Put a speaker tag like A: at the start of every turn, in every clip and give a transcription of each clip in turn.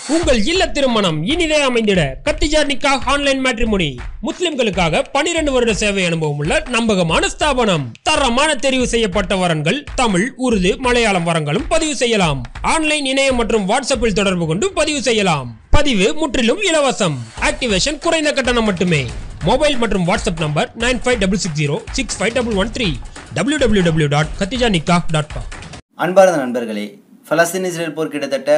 A: உங்கள் இல்ல திருமணம் இனிதே அமைந்திட கத்திஜா நிக்காஹ் ஆன்லைன் மேட்ரிமோனி. முஸ்லிம்களுக்காக 12 வருட சேவை அனுபவம் உள்ள நம்பகமான ஸ்தாபனம். தரமான தெரிவு செய்யப்பட்ட வரன்கள் தமிழ், உருது, மலையாளம் வரங்களும் பதிவு செய்யலாம். ஆன்லைன், இணையம் மற்றும் வாட்ஸ்அப்பில் தொடர்பு கொண்டு பதிவு செய்யலாம். பதிவு முற்றிலும் இலவசம். ஆக்டிவேஷன் குறைந்த கட்டணம் மட்டுமே. மொபைல் மற்றும் வாட்ஸ்அப் நம்பர் 9566065113 www.khatijanikah.com.
B: அன்பார்ந்த நண்பர்களே, பலஸ்தீன் இஸ்ரேல் போர் கிட்டத்தட்ட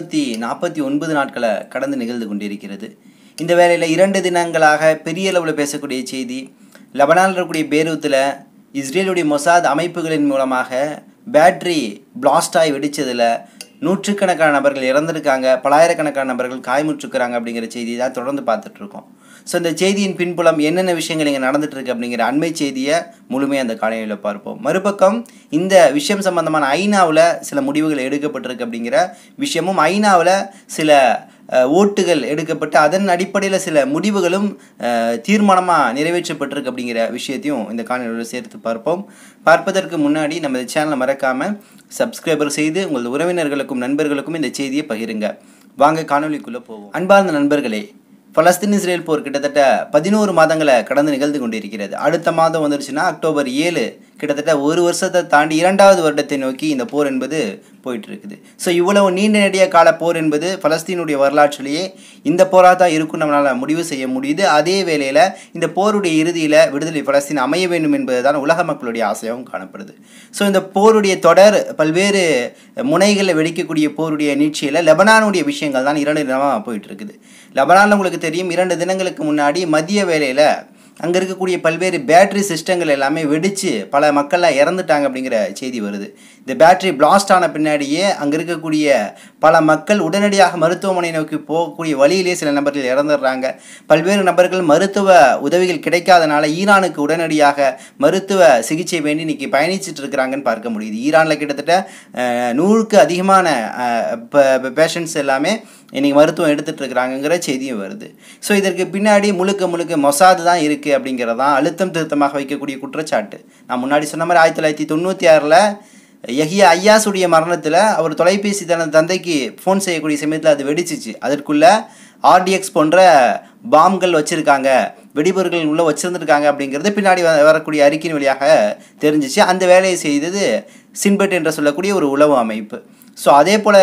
B: 349 நாட்களை கடந்து நிகழ்ந்து கொண்டிருக்கிறது. இந்த வேளையில் 2 தினங்களாக பெரிய அளவில் பேசக்கூடிய செய்தி, லெபனானில் இருக்கக்கூடிய பேரூத்தில் இஸ்ரேலுடைய மொசாத் அமைப்புகளின் மூலமாக பேட்டரி பிளாஸ்ட் ஆகி வெடித்ததில் நூற்றுக்கணக்கான நபர்கள் இறந்துருக்காங்க, பலாயிரக்கணக்கான நபர்கள் காயமுற்றுக்கிறாங்க அப்படிங்கிற செய்தி தான் தொடர்ந்து பார்த்துட்ருக்கோம். ஸோ இந்த செய்தியின் பின்புலம் என்னென்ன விஷயங்கள் இங்கே நடந்துகிட்ருக்கு அப்படிங்கிற அண்மை செய்தியை முழுமையாக அந்த காலையில் பார்ப்போம். மறுபக்கம் இந்த விஷயம் சம்பந்தமான ஐநாவில் சில முடிவுகள் எடுக்கப்பட்டிருக்கு அப்படிங்கிற விஷயமும், ஐநாவில் சில ஓட்டுகள் எடுக்கப்பட்டு அதன் அடிப்படையில் சில முடிவுகளும் தீர்மானமாக நிறைவேற்றப்பட்டிருக்கு அப்படிங்கிற விஷயத்தையும் இந்த காணொலியில் சேர்த்து பார்ப்போம். பார்ப்பதற்கு முன்னாடி நம்ம இந்த சேனலை மறக்காமல் சப்ஸ்கிரைபர் செய்து உங்களது உறவினர்களுக்கும் நண்பர்களுக்கும் இந்த செய்தியை பகிருங்க. வாங்க காணொலிக்குள்ளே போவோம். அன்பார்ந்த நண்பர்களே, பலஸ்தீன் இஸ்ரேல் போர் கிட்டத்தட்ட 11 மாதங்களை கடந்து நிகழ்ந்து கொண்டிருக்கிறது. அடுத்த மாதம் வந்துருச்சுன்னா அக்டோபர் 7, கிட்டத்தட்ட ஒரு வருஷத்தை தாண்டி 2வது வருடத்தை நோக்கி இந்த போர் என்பது போயிட்டு இருக்குது. ஸோ இவ்வளவு நீண்ட நெடிய கால போர் என்பது பலஸ்தீனுடைய வரலாற்றிலேயே இந்த போராக தான் இருக்கும் நம்மளால் முடிவு செய்ய முடியுது. அதே வேளையில் இந்த போருடைய இறுதியில் விடுதலை பலஸ்தீன் அமைய வேண்டும் என்பது தான் உலக மக்களுடைய ஆசையாகவும் காணப்படுது. ஸோ இந்த போருடைய தொடர் பல்வேறு முனைகளில் வெடிக்கக்கூடிய போருடைய நீட்சியில் லெபனானுடைய விஷயங்கள் தான் 2 தினமாக போயிட்டு இருக்குது. லெபனானில் உங்களுக்கு தெரியும், 2 தினங்களுக்கு முன்னாடி மதிய வேளையில் அங்கே இருக்கக்கூடிய பல்வேறு பேட்டரி சிஸ்டங்கள் எல்லாமே வெடித்து பல மக்கள்லாம் இறந்துட்டாங்க அப்படிங்கிற செய்தி வருது. இந்த பேட்டரி பிளாஸ்ட் ஆன பின்னாடியே அங்கே இருக்கக்கூடிய பல மக்கள் உடனடியாக மருத்துவமனை நோக்கி போகக்கூடிய வழியிலே சில நபர்கள் இறந்துடுறாங்க. பல்வேறு நபர்கள் மருத்துவ உதவிகள் கிடைக்காதனால ஈரானுக்கு உடனடியாக மருத்துவ சிகிச்சை வேண்டி இன்றைக்கி பயணிச்சுட்டு இருக்கிறாங்கன்னு பார்க்க முடியுது. ஈரானில் கிட்டத்தட்ட 100க்கு அதிகமான பேஷண்ட்ஸ் எல்லாமே இன்றைக்கி மருத்துவம் எடுத்துகிட்டு இருக்கிறாங்கங்கிற செய்தியும் வருது. ஸோ இதற்கு பின்னாடி முழுக்க மொசாது தான் இருக்குது அப்படிங்கிறதான் அழுத்தம் திருத்தமாக வைக்கக்கூடிய குற்றச்சாட்டு. நான் முன்னாடி சொன்ன மாதிரி 1996 யஹியா ஐயாஸுடைய மரணத்தில் அவர் தொலைபேசி தனது தந்தைக்கு ஃபோன் செய்யக்கூடிய சமயத்தில் அது வெடிச்சிச்சு. அதற்குள்ளே RDX போன்ற பாம்கள் வச்சுருக்காங்க, வெடிபொருட்கள் உள்ளே வச்சுருந்துருக்காங்க அப்படிங்கிறது பின்னாடி வரக்கூடிய அறிக்கையின் வழியாக தெரிஞ்சிச்சு. அந்த வேலையை செய்தது சின்பெட் என்று சொல்லக்கூடிய ஒரு உளவு அமைப்பு. ஸோ அதே போல்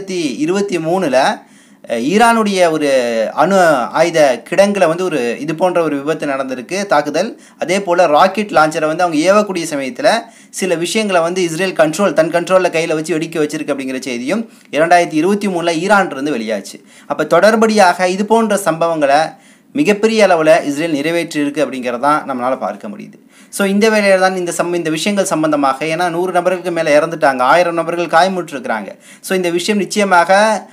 B: 2023 ஈரானுடைய ஒரு அணு ஆயுத கிடங்கில் ஒரு இது போன்ற ஒரு விபத்து நடந்திருக்கு, தாக்குதல். அதே போல் ராக்கெட் லான்ச்சரை அவங்க ஏவக்கூடிய சமயத்தில் சில விஷயங்களை இஸ்ரேல் தன் கண்ட்ரோலில் கையில் வச்சு வெடிக்க வச்சிருக்கு அப்படிங்கிற செய்தியும் 2023 ஈரான்லேருந்து வெளியாச்சு. அப்போ தொடர்படியாக இது போன்ற சம்பவங்களை மிகப்பெரிய அளவில் இஸ்ரேல் நிறைவேற்றியிருக்கு அப்படிங்கிறதான் நம்மளால் பார்க்க முடியுது. ஸோ இந்த வேளையில் தான் இந்த விஷயங்கள் சம்பந்தமாக, ஏன்னா 100 நபர்களுக்கு மேலே இறந்துட்டாங்க, 1000 நபர்கள் காயமுற்றிருக்கிறாங்க. ஸோ இந்த விஷயம் நிச்சயமாக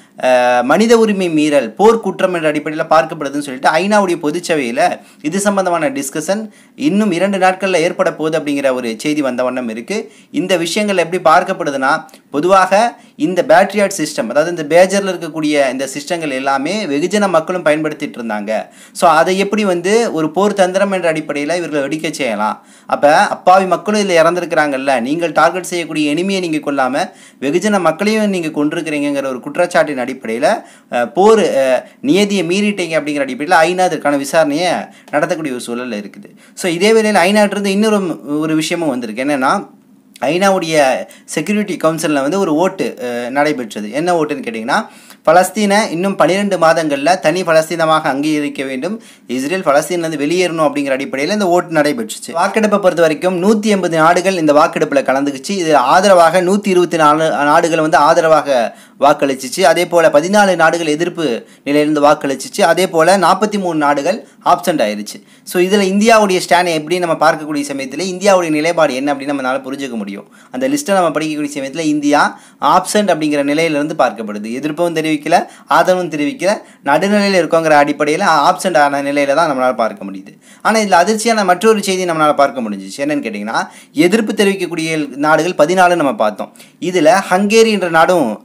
B: மனித உரிமை மீறல், போர் குற்றம் என்ற அடிப்படையில் பார்க்கப்படுதுன்னு சொல்லிட்டு ஐநாவுடைய பொதுச்சபையில் இது சம்பந்தமான டிஸ்கஷன் இன்னும் 2 நாட்களில் ஏற்பட போகுது அப்படிங்கிற ஒரு செய்தி வந்த வண்ணம் இருக்குது. இந்த விஷயங்கள் எப்படி பார்க்கப்படுதுன்னா, பொதுவாக இந்த பேட்ரியாட் சிஸ்டம், அதாவது இந்த பேஜரில் இருக்கக்கூடிய இந்த சிஸ்டங்கள் எல்லாமே வெகுஜன மக்களும் பயன்படுத்திட்டு இருந்தாங்க. ஸோ அதை எப்படி ஒரு போர் தந்திரம் என்ற அடிப்படையில் இவர்களை வெடிக்க செய்யலாம். அப்போ அப்பாவி மக்களும் இதில் இறந்துருக்கிறாங்கல்ல, நீங்கள் டார்கெட் செய்யக்கூடிய எனிமையை நீங்கள் கொள்ளாமல் வெகுஜன மக்களையும் நீங்கள் கொண்டிருக்கிறீங்கிற ஒரு குற்றச்சாட்டின் அடிப்படையில் போர் நியதியை மீறிட்டீங்க அப்படிங்கிற அடிப்படையில் ஐநா அதற்கான விசாரணையை நடத்தக்கூடிய ஒரு சூழல் இருக்குது. ஸோ இதே வேளையில் ஐநாட்டிலிருந்து இன்னொரு விஷயமும் வந்திருக்கு. என்னென்னா, ஐநாவுடைய செக்யூரிட்டி கவுன்சிலில் ஒரு ஓட்டு நடைபெற்றது. என்ன ஓட்டுன்னு கேட்டிங்கன்னா, பலஸ்தீனை இன்னும் 12 மாதங்களில் தனி பலஸ்தீனமாக அங்கீகரிக்க வேண்டும், இஸ்ரேல் பலஸ்தீன்லேருந்து வெளியேறணும் அப்படிங்கிற அடிப்படையில் இந்த ஓட்டு நடைபெற்றுச்சு. வாக்கெடுப்பை பொறுத்த வரைக்கும் 180 நாடுகள் இந்த வாக்கெடுப்பில் கலந்துக்குச்சு. இது ஆதரவாக 124 நாடுகள் ஆதரவாக வாக்களிச்சிச்சு. அதே போல் 14 நாடுகள் எதிர்ப்பு நிலையிலிருந்து வாக்களிச்சிச்சு. அதே போல் 43 நாடுகள் ஆப்சண்ட் ஆயிடுச்சு. ஸோ இதில் இந்தியாவுடைய ஸ்டாண்ட் எப்படி நம்ம பார்க்கக்கூடிய சமயத்தில் இந்தியாவுடைய நிலைப்பாடு என்ன அப்படின்னு நம்மளால் புரிஞ்சுக்க முடியும். அந்த லிஸ்ட்டை நம்ம படிக்கக்கூடிய சமயத்தில் இந்தியா ஆப்சண்ட் அப்படிங்கிற நிலையிலிருந்து பார்க்கப்படுது. எதிர்ப்பும் தெரிவிக்கல, ஆதரவும் தெரிவிக்கல, நடுநிலையில் இருக்கோங்கிற அடிப்படையில் ஆப்சண்ட் ஆன நிலையில் தான் நம்மளால் பார்க்க முடியுது. ஆனால் இதில் அதிர்ச்சியான மற்றொரு செய்தி நம்மளால் பார்க்க முடிஞ்சிச்சு. என்னன்னு கேட்டிங்கன்னா, எதிர்ப்பு தெரிவிக்கக்கூடிய நாடுகள் 14 நம்ம பார்த்தோம். இதில் ஹங்கேரி என்ற நாடும் அங்கம் வச்சு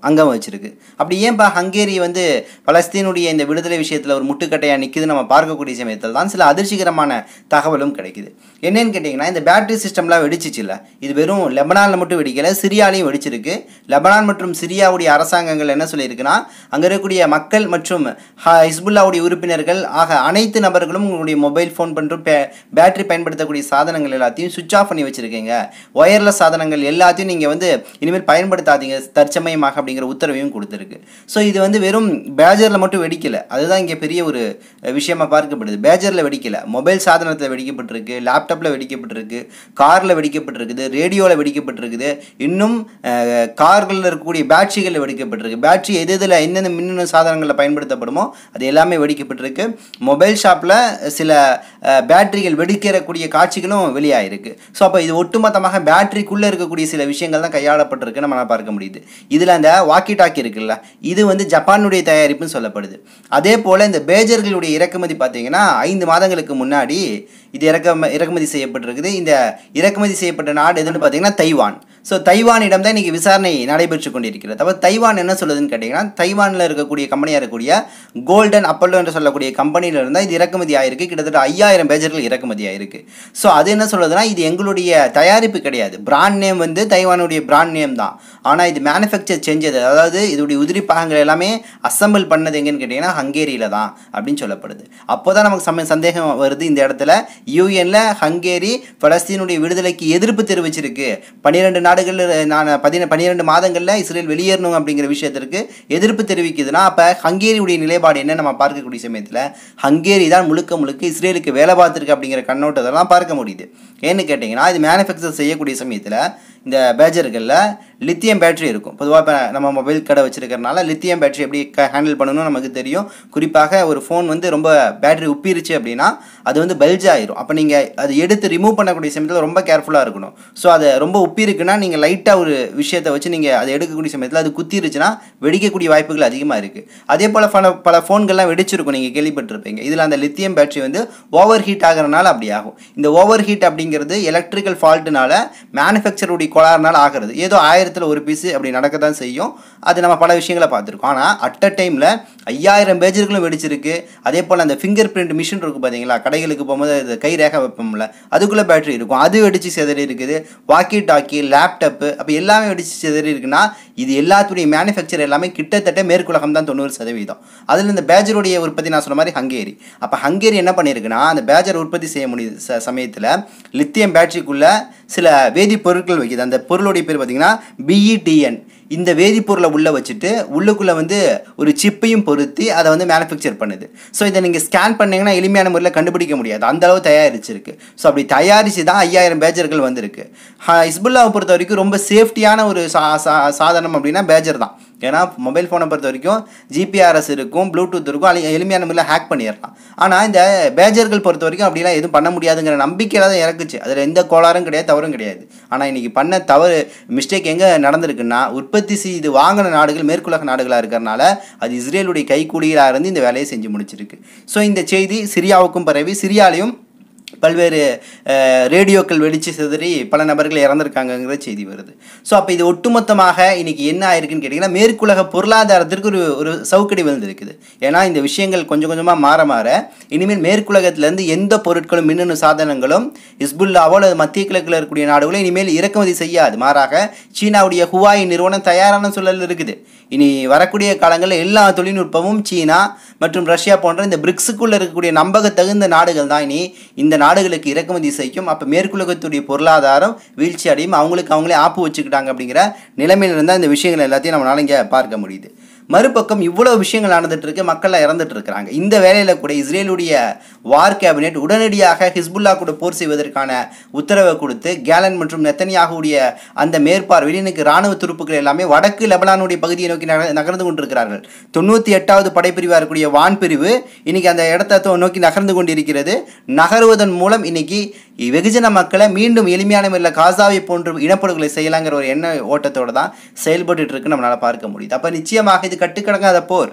B: வச்சிருக்கு. அப்படி ஏன்பா ஹங்கேரி வந்து பலஸ்தீனுடைய இந்த விடுதலை விஷயத்தில் ஒரு முட்டுக்கட்டையாக நிற்குது நம்ம பார்க்கக்கூடிய சமயத்தில் தான் சில அதிர்ச்சிகரமான தகவலும் கிடைக்குது. என்னன்னு கேட்டிங்கன்னா, இந்த பேட்டரி சிஸ்டம்லாம் வெடிச்சிச்சு இல்லை, இது வெறும் லெபனானில் மட்டும் வெடிக்கலை, சிரியாலையும் வெடிச்சிருக்கு. லெபனான் மற்றும் சிரியாவுடைய அரசாங்கங்கள் என்ன சொல்லியிருக்குன்னா, அங்கே இருக்கக்கூடிய மக்கள் மற்றும் ஹிஸ்புல்லாவுடைய உறுப்பினர்கள் ஆக அனைத்து நபர்களும் உங்களுடைய மொபைல் ஃபோன் மற்றும் பேட்டரி பயன்படுத்தக்கூடிய சாதனங்கள் எல்லாத்தையும் சுவிட்ச் ஆஃப் பண்ணி வச்சுருக்கீங்க, ஒயர்லெஸ் சாதனங்கள் எல்லாத்தையும் நீங்கள் வந்து இனிமேல் பயன்படுத்தாதீங்க தற்சமயமாக அப்படிங்கிற உத்தரவையும் கொடுத்துருக்கு. ஸோ இது வந்து வெறும் பேஜரில் மட்டும் வெடிக்கலை, அதுதான் இங்கே பெரிய ஒரு விஷயமாக பார்க்கப்படுது. பேஜரில் வெடிக்கலை, மொபைல் சாதனத்தில் வெடிக்கப்பட்டிருக்கு, லேப்டாப்பில் வெடிக்கப்பட்டிருக்கு, காரில் வெடிக்கப்பட்டிருக்குது, ரேடியோவில் வெடிக்கப்பட்டிருக்குது, இன்னும் கார்களில் இருக்கக்கூடிய பேட்டரிகளில் வெடிக்கப்பட்டிருக்கு. பேட்டரி எதில் என்னென்ன மின்னணு சாதனங்களில் பயன்படுத்தப்படுமோ அது எல்லாமே வெடிக்கப்பட்டிருக்கு. மொபைல் ஷாப்பில் சில பேட்டரிகள் வெடிக்கிறக்கூடிய காட்சிகளும் வெளியாகிருக்கு. ஸோ அப்போ இது ஒட்டுமொத்தமாக பேட்டரிக்குள்ளே இருக்கக்கூடிய சில விஷயங்கள் தான் கையாளப்பட்டிருக்கு நம்மளால் பார்க்க முடியுது. இதில் அந்த வாக்கி டாக்கி இருக்குல்ல, இது வந்து ஜப்பானுடைய தயாரிப்புன்னு சொல்லப்படுது. அதே போல் இந்த பேஜர்களுடைய இறக்குமதி பார்த்தீங்கன்னா 5 மாதங்களுக்கு முன்னாடி இது இறக்குமதி செய்யப்பட்டிருக்குது. இந்த இறக்குமதி செய்யப்பட்ட நாடு எதுன்னு பார்த்தீங்கன்னா தைவான். ஸோ தைவானிடம் தான் இன்றைக்கி விசாரணை நடைபெற்று கொண்டிருக்கிறது. அப்போ தைவான் என்ன சொல்லுதுன்னு கேட்டிங்கன்னா, தைவானில் இருக்கக்கூடிய கம்பெனியாக இருக்கக்கூடிய கோல்டன் அப்பல்லோ என்று சொல்லக்கூடிய கம்பெனியில் இருந்தால் இது இறக்குமதி ஆகிருக்கு. கிட்டத்தட்ட 5000 பேஜர்கள் இறக்குமதி ஆகிருக்கு. ஸோ அது என்ன சொல்லுதுன்னா, இது எங்களுடைய தயாரிப்பு கிடையாது, பிராண்ட் நேம் வந்து தைவானுடைய பிராண்ட் நேம் தான், ஆனால் இது மேனுஃபேக்சர் செஞ்சது, அதாவது இதோடைய உதிரி பாகங்கள் எல்லாமே அசம்பிள் பண்ணது எங்கன்னு கேட்டிங்கன்னா ஹங்கேரியில் தான் அப்படின்னு சொல்லப்படுது. அப்போ தான் நமக்கு சந்தேகம் வருது. இந்த இடத்துல யூஎன்ல ஹங்கேரி பலஸ்தீனுடைய விடுதலைக்கு எதிர்ப்பு தெரிவிச்சிருக்கு. 12 நாடுகள் 12 மாதங்களில் இஸ்ரேல் வெளியேறணும் அப்படிங்கிற விஷயத்திற்கு எதிர்ப்பு தெரிவிக்குதுன்னா அப்போ ஹங்கேரியுடைய நிலைப்பாடு என்ன நம்ம பார்க்கக்கூடிய சமயத்தில் ஹங்கேரி தான் முழுக்க முழுக்க இஸ்ரேலுக்கு வேலை பார்த்துருக்கு அப்படிங்கிற கண்ணோட்டத்தெல்லாம் பார்க்க முடியுது. ஏன்னு கேட்டிங்கன்னா, இது மேனுஃபேக்சர் செய்யக்கூடிய சமயத்தில் இந்த பேஜர்களில் லித்தியம் பேட்டரி இருக்கும். பொதுவாக இப்போ நம்ம மொபைல் கடை வச்சுருக்கிறனால லித்தியம் பேட்டரி எப்படி ஹேண்டில் பண்ணணும்னு நமக்கு தெரியும். குறிப்பாக ஒரு ஃபோன் வந்து ரொம்ப பேட்டரி உப்பிருச்சு அப்படின்னா அது வந்து பல்ஜ் ஆயிரும். அப்போ நீங்கள் அதை எடுத்து ரிமூவ் பண்ணக்கூடிய சமயத்தில் ரொம்ப கேர்ஃபுல்லாக இருக்கணும். ஸோ அது ரொம்ப உப்பிருக்குன்னா நீங்கள் லைட்டாக ஒரு விஷயத்தை வச்சு நீங்கள் அதை எடுக்கக்கூடிய சமயத்தில் அது குத்திருச்சுன்னா வெடிக்கக்கூடிய வாய்ப்புகள் அதிகமாக இருக்குது. அதே போல் பல ஃபோன்கள்லாம் வெடிச்சிருக்கும், நீங்கள் கேள்விப்பட்டிருப்பீங்க. இதில் அந்த லித்தியம் பேட்டரி வந்து ஓவர் ஹீட் ஆகிறனால அப்படி ஆகும். இந்த ஓவர் ஹீட் அப்படிங்கிறது எலக்ட்ரிக்கல் ஃபால்ட்டுனால மேனுஃபேக்சருடைய கோளாறுனால ஆகிறது. ஏதோ 1000ல் ஒரு பீஸு அப்படி நடக்க தான் செய்யும். அது நம்ம பல விஷயங்களை பார்த்துருக்கோம். ஆனால் அட் அ டைமில் 5000 பேஜர்களும் வெடிச்சிருக்கு. அதே போல் அந்த ஃபிங்கர் பிரிண்ட் மிஷின் இருக்குது பார்த்தீங்களா, கடைகளுக்கு போகும்போது அது கை ரேகை வைப்போம்ல, அதுக்குள்ளே பேட்டரி இருக்கும், அது வெடிச்சு சிதறி இருக்குது. வாக்கி டாக்கி, லேப்டாப்பு, அப்போ எல்லாமே வெடிச்சு சிதறி இருக்குன்னா இது எல்லாத்துடைய மேனுஃபேக்சர் எல்லாமே கிட்டத்தட்ட மேற்குலகம் தான் 90%. அதில் இந்த பேஜருடைய உற்பத்தி நான் சொன்ன மாதிரி ஹங்கேரி. அப்போ ஹங்கேரி என்ன பண்ணியிருக்குன்னா, அந்த பேஜர் உற்பத்தி செய்ய முடியுது சமயத்தில் லித்தியம் பேட்டரிக்குள்ளே சில வேதிப்பொருட்கள் வைக்குது. அந்த பொருளுடைய பேர் பார்த்தீங்கன்னா BETN. இந்த வேதிப்பொருளை உள்ளே வச்சுட்டு உள்ளுக்குள்ளே வந்து ஒரு சிப்பையும் பொருத்தி அதை வந்து மேனுஃபேக்சர் பண்ணுது. ஸோ இதை நீங்கள் ஸ்கேன் பண்ணிங்கன்னா எளிமையான முறையில் கண்டுபிடிக்க முடியாது, அந்தளவு தயாரிச்சிருக்கு. ஸோ அப்படி தயாரித்து தான் 5000 பேஜர்கள் வந்திருக்கு. ஹிஸ்புல்லாவை பொறுத்த வரைக்கும் ரொம்ப சேஃப்டியான ஒரு சாதனம் அப்படின்னா பேஜர் தான். ஏன்னா மொபைல் ஃபோனை பொறுத்த வரைக்கும் GPRS இருக்கும், ப்ளூடூத் இருக்கும், எளிமையான முறையில் ஹேக் பண்ணிடலாம். ஆனால் இந்த பேஜர்கள் பொறுத்த வரைக்கும் அப்படிலாம் எதுவும் பண்ண முடியாதுங்கிற நம்பிக்கையில் தான் இறக்குச்சு. அதில் எந்த கோளாறும் கிடையாது, தவறும் கிடையாது. ஆனால் இன்றைக்கி பண்ண தவறு மிஸ்டேக் எங்கே நடந்திருக்குன்னா, உற்பத்தி செய்து வாங்கின நாடுகள் மேற்குலக நாடுகளாக இருக்கிறனால அது இஸ்ரேலுடைய கைக்கூலிகளாக இருந்து இந்த வேலையை செஞ்சு முடிச்சிருக்கு. ஸோ இந்த செய்தி சிரியாவுக்கும் பரவி சிரியாலையும் பல்வேறு ரேடியோக்கள் வெடித்து சிதறி பல நபர்கள் இறந்துருக்காங்கங்கிற செய்தி வருது. ஸோ அப்போ இது ஒட்டுமொத்தமாக இன்றைக்கி என்ன ஆயிருக்குன்னு கேட்டிங்கன்னா, மேற்குலக பொருளாதாரத்திற்கு ஒரு சவுக்கடி விழுந்திருக்குது. ஏன்னா இந்த விஷயங்கள் கொஞ்சம் கொஞ்சமாக மாற இனிமேல் மேற்குலகத்திலேருந்து எந்த பொருட்களும் மின்னணு சாதனங்களும் ஹிஸ்புல்லாவோ அல்லது மத்திய கிழக்கில் இருக்கக்கூடிய நாடுகளோ இனிமேல் இறக்குமதி செய்யாது. மாறாக சீனாவுடைய ஹுவாய் நிறுவனம் தயாரான சூழல் இருக்குது. இனி வரக்கூடிய காலங்களில் எல்லா தொழில்நுட்பமும் சீனா மற்றும் ரஷ்யா போன்ற இந்த பிரிக்ஸுக்குள்ளே இருக்கக்கூடிய நம்பகத்தகுந்த நாடுகள் தான் இனி இந்த நாடுகளுக்கு இறக்குமதி செய்யும். அப்போ மேற்குலகத்துடைய பொருளாதாரம் வீழ்ச்சி அடையும், அவங்களே ஆப்பு வச்சுக்கிட்டாங்க அப்படிங்கிற நிலைமையில் இருந்தால் இந்த விஷயங்கள் எல்லாத்தையும் நம்மளால இங்கே பார்க்க முடியுது. மறுபக்கம் இவ்வளோ விஷயங்கள் நடந்துட்டு இருக்கு, மக்கள் இறந்துட்டு இருக்கிறாங்க. இந்த வேலையில் கூட இஸ்ரேலுடைய வார் கேபினெட் உடனடியாக ஹிஸ்புல்லா கூட போர் செய்வதற்கான உத்தரவை கொடுத்து கேலன் மற்றும் நெத்தனியாகுடைய அந்த மேற்பார்வையில் இன்னைக்கு இராணுவ துருப்புகள் எல்லாமே வடக்கு லெபனானுடைய பகுதியை நோக்கி நகர்ந்து கொண்டிருக்கிறார்கள். 98வது படைப்பிரிவாக இருக்கக்கூடிய வான் பிரிவு இன்னைக்கு அந்த இடத்தை நோக்கி நகர்ந்து கொண்டிருக்கிறது. நகருவதன் மூலம் இன்னைக்கு வெகுஜன மக்களை மீண்டும் எளிமையான முறையில் காசாவை போன்ற இனப்படுகொலை செய்யலாங்கிற ஒரு எண்ண ஓட்டத்தோடு தான் செயல்பட்டு இருக்கு நம்மளால் பார்க்க முடியுது. அப்போ நிச்சயமாக இது கட்டுக்கடங்காத போர்.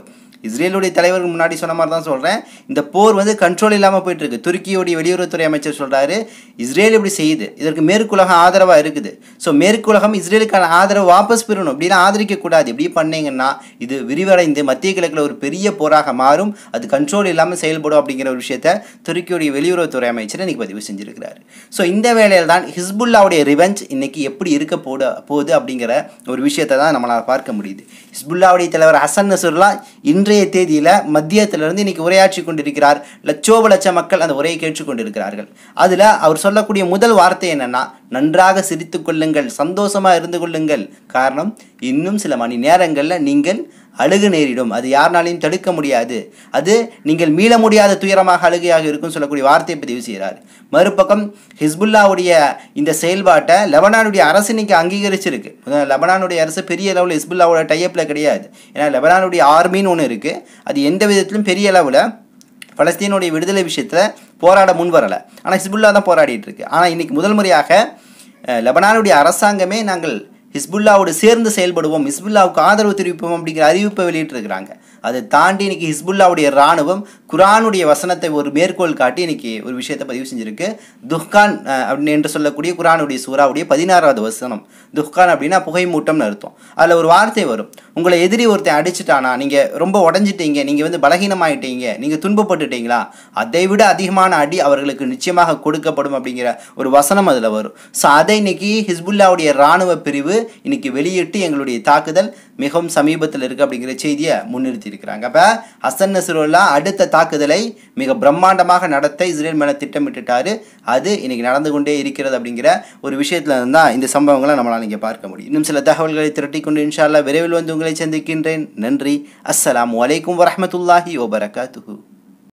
B: இஸ்ரேலுடைய தலைவர்கள் முன்னாடி சொன்ன மாதிரி தான் சொல்கிறேன், இந்த போர் வந்து கண்ட்ரோல் இல்லாமல் போயிட்டு இருக்கு. துருக்கியோடைய வெளியுறவுத்துறை அமைச்சர் சொல்கிறாரு, இஸ்ரேல் இப்படி செய்யுது, இதற்கு மேற்குலகம் ஆதரவாக இருக்குது. ஸோ மேற்குலகம் இஸ்ரேலுக்கான ஆதரவு வாபஸ் பெறணும், இப்படிலாம் ஆதரிக்கக்கூடாது. இப்படி பண்ணீங்கன்னா இது விரிவடைந்து மத்திய கிழக்கில் ஒரு பெரிய போராக மாறும், அது கண்ட்ரோல் இல்லாமல் செயல்படும் அப்படிங்கிற ஒரு விஷயத்தை துருக்கியோடைய வெளியுறவுத்துறை அமைச்சர் இன்னைக்கு பதிவு செஞ்சிருக்கிறாரு. ஸோ இந்த வேளையில் தான் ஹிஸ்புல்லாவுடைய ரிவெஞ்ச் இன்னைக்கு எப்படி இருக்க போகுது அப்படிங்கிற ஒரு விஷயத்தை தான் நம்மளால் பார்க்க முடியுது. ஹிஸ்புல்லாவுடைய தலைவர் ஹசன் நஸ்ருல்லா இன்றைய தேதியில் மத்தியத்திலிருந்து இன்னைக்கு உரையாற்றி கொண்டிருக்கிறார். லட்ச மக்கள் அந்த உரையை கேட்டுக்கொண்டிருக்கிறார்கள். அதில் அவர் சொல்லக்கூடிய முதல் வார்த்தை என்னன்னா, நன்றாக சிரித்து கொள்ளுங்கள், சந்தோஷமாக இருந்து கொள்ளுங்கள். காரணம், இன்னும் சில மணி நேரங்களில் நீங்கள் அழுக நேரிடும், அது யாருனாலையும் தடுக்க முடியாது, அது நீங்கள் மீள முடியாத துயரமாக அழுகையாக இருக்கும்னு சொல்லக்கூடிய வார்த்தையை பதிவு செய்கிறார். மறுபக்கம் ஹிஸ்புல்லாவுடைய இந்த செயல்பாட்டை லெபனானுடைய அரசு இன்னைக்கு அங்கீகரிச்சிருக்கு. லெபனானுடைய அரசு பெரிய அளவில் ஹிஸ்புல்லாவோட டைப்பில் கிடையாது. ஏன்னா லெபனானுடைய ஆர்மின்னு ஒன்று இருக்குது, அது எந்த விதத்திலும் பெரிய அளவில் பலஸ்தீனுடைய விடுதலை விஷயத்தில் போராட முன் வரலை. ஆனால் ஹிஸ்புல்லா தான் போராடிட்டு இருக்கு. ஆனால் இன்னைக்கு முதல் முறையாக லெபனானுடைய அரசாங்கமே நாங்கள் ஹிஸ்புல்லாவோடு சேர்ந்து செயல்படுவோம், ஹிஸ்புல்லாவுக்கு ஆதரவு தெரிவிப்போம் அப்படிங்கிற அறிவிப்பை வெளியிட்டிருக்கிறாங்க. அதை தாண்டி இன்னைக்கு ஹிஸ்புல்லாவுடைய இராணுவம் குரானுடைய வசனத்தை ஒரு மேற்கோள் காட்டி இன்னைக்கு ஒரு விஷயத்தை பதிவு செஞ்சிருக்கு. துஹ்கான் அப்படின்னு என்று சொல்லக்கூடிய குரானுடைய சூறாவுடைய 16வது வசனம். துஹ்கான் அப்படின்னா புகை மூட்டம்னு அர்த்தம். அதில் ஒரு வார்த்தை வரும், உங்களை எதிரி ஒருத்தன் அடிச்சுட்டானா, நீங்கள் ரொம்ப உடஞ்சிட்டீங்க, நீங்கள் வந்து பலகீனமாயிட்டீங்க, நீங்கள் துன்பப்பட்டுட்டீங்களா, அதை விட அதிகமான அடி அவர்களுக்கு நிச்சயமாக கொடுக்கப்படும் அப்படிங்கிற ஒரு வசனம் அதில் வரும். ஸோ அதை இன்னைக்கு ஹிஸ்புல்லாவுடைய இராணுவ பிரிவு இன்னைக்கு வெளியிட்டு எங்களுடைய தாக்குதல் மிகவும் சமீபத்தில் இருக்குது அப்படிங்கிற செய்தியை முன்னிறுத்தி இருக்கிறாங்க. அப்போ ஹசன் நஸ்ருல்லா அடுத்த தாக்குதலை மிக பிரம்மாண்டமாக நடத்த இஸ்ரேல் மேலே திட்டமிட்டுட்டாரு. அது இன்னைக்கு நடந்து கொண்டே இருக்கிறது அப்படிங்கிற ஒரு விஷயத்துல இருந்தால் இந்த சம்பவங்களை நம்மளால் இங்கே பார்க்க முடியும். இன்னும் சில தகவல்களை திரட்டிக்கொண்டு இன்ஷா அல்லாஹ் விரைவில் வந்து உங்களை சந்திக்கின்றேன். நன்றி. அஸ்ஸலாமு அலைக்கும் வரஹ்மத்துல்லாஹி வபரகாத்துஹு.